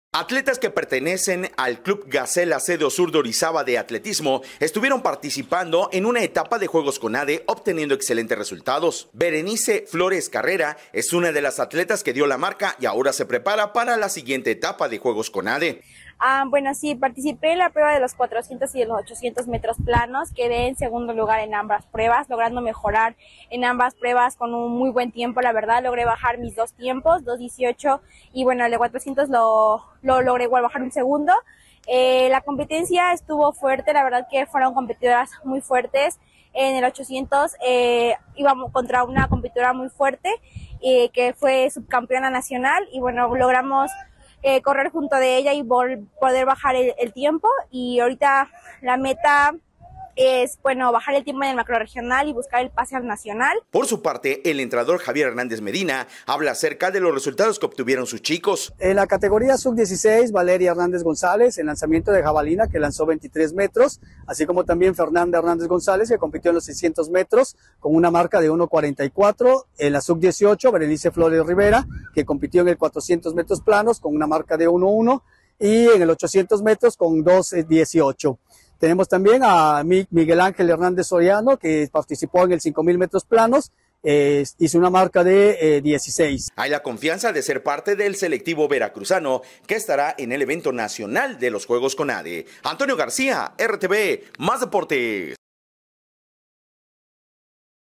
Atletas que pertenecen al Club Gacela Cedro Sur de Orizaba de atletismo estuvieron participando en una etapa de Juegos CONADE obteniendo excelentes resultados. Berenice Flores Carrera es una de las atletas que dio la marca y ahora se prepara para la siguiente etapa de Juegos CONADE. Bueno, sí, participé en la prueba de los 400 y de los 800 metros planos, quedé en segundo lugar en ambas pruebas, logrando mejorar en ambas pruebas con un muy buen tiempo, la verdad, logré bajar mis dos tiempos, 2:18, y bueno, el de 400 lo logré igual bajar un segundo. La competencia estuvo fuerte, la verdad que fueron competidoras muy fuertes. En el 800 íbamos contra una competidora muy fuerte que fue subcampeona nacional y bueno, logramos correr junto de ella y poder bajar el tiempo, y ahorita la meta es, bueno, bajar el tiempo en el macrorregional y buscar el pase al nacional. Por su parte, el entrenador Javier Hernández Medina habla acerca de los resultados que obtuvieron sus chicos. En la categoría sub-16, Valeria Hernández González en lanzamiento de jabalina, que lanzó 23 metros, así como también Fernanda Hernández González, que compitió en los 600 metros con una marca de 1:44. En la sub-18, Berenice Flores Rivera, que compitió en el 400 metros planos con una marca de 1:1, y en el 800 metros con 2:18. Tenemos también a Miguel Ángel Hernández Soriano, que participó en el 5000 metros planos, hizo una marca de 16. Hay la confianza de ser parte del selectivo veracruzano que estará en el evento nacional de los Juegos CONADE. Antonio García, RTV, Más Deportes.